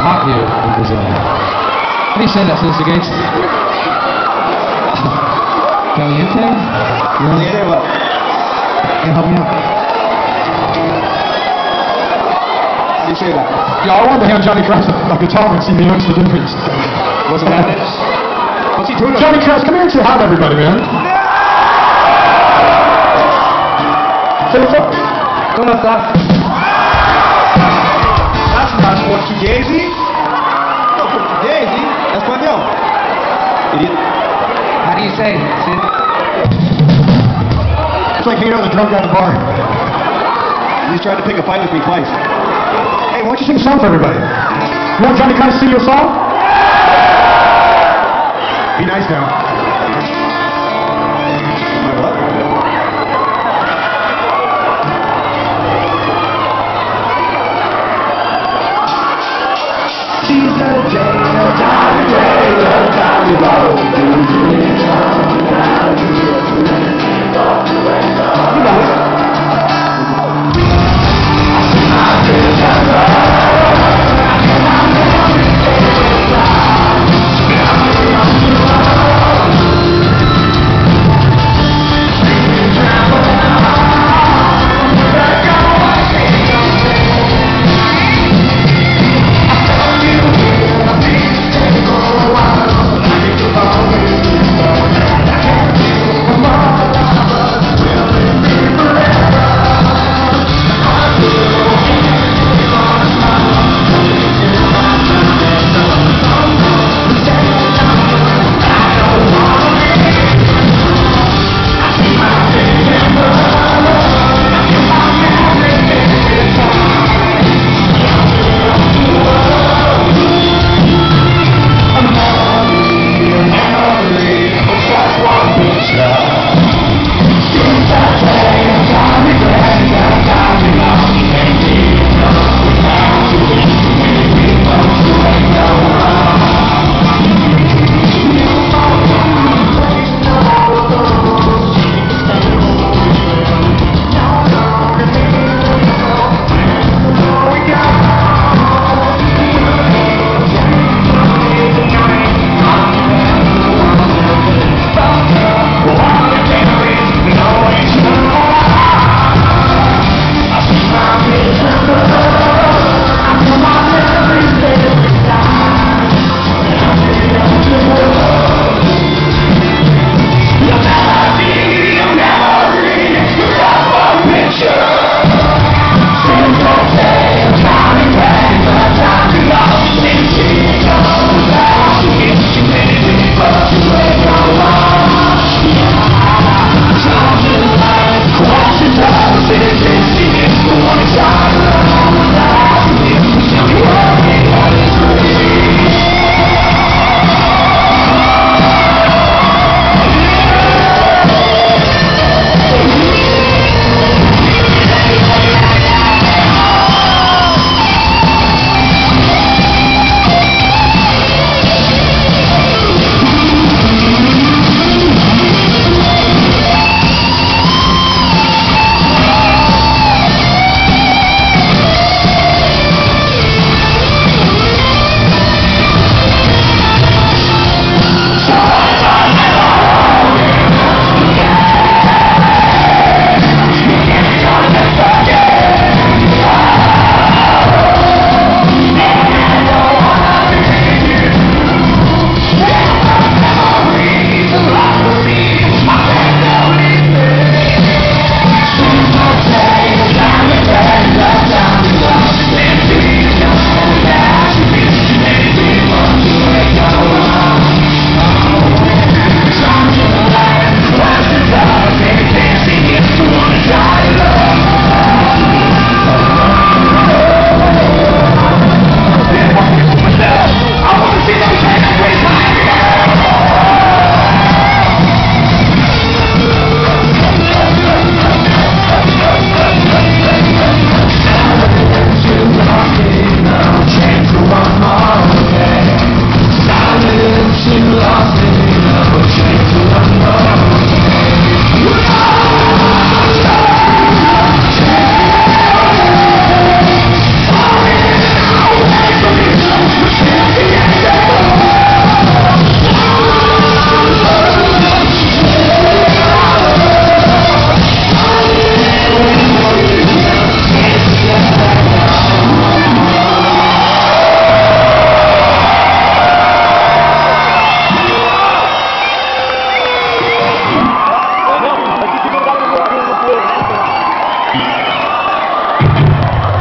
hot here in Brazil. How do you say that, Sister Gates? Caliente? You want to say what? Can you help me out? How do you say that? Yeah, I wanted to hand Johnny Cross a guitar and see if he noticed the difference. What's that? What's he doing? Johnny Cross, come here and say hi to everybody, man. Say what's up. ¿Cómo estás? That's not Portuguese. No, Portuguese. Español. Idiot. How do you say it, Sid? It's like hanging out with a drunk guy at the bar. He's trying to pick a fight with me twice. Hey, why don't you sing a song for everybody? You want Johnny Cross to sing you a song? Be nice now. My what? She's a Johnny Roll.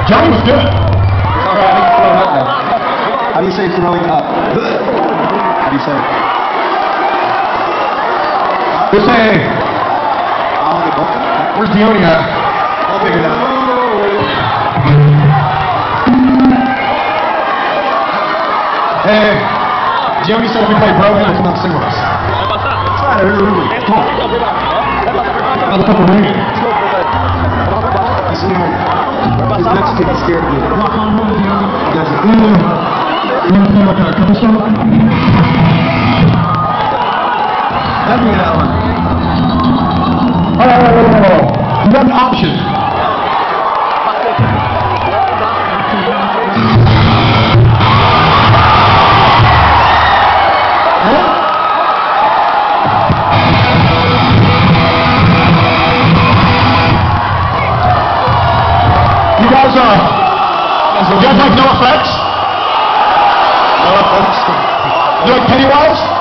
Johnny was good. All right, I think throwing up now. How do you say throwing up? How do you say it? Just say, where's Dione at? I'll figure it out. Hey, Dione said if we play broken, we'll come out and sing with us. That's right, I remember. Come on. Motherfucker ringing. He's next to me, scared of you. He does it. You want to play like a couple song? Let me that one. You got an option. You guys like NoFX? No, that's... You like Pennywise?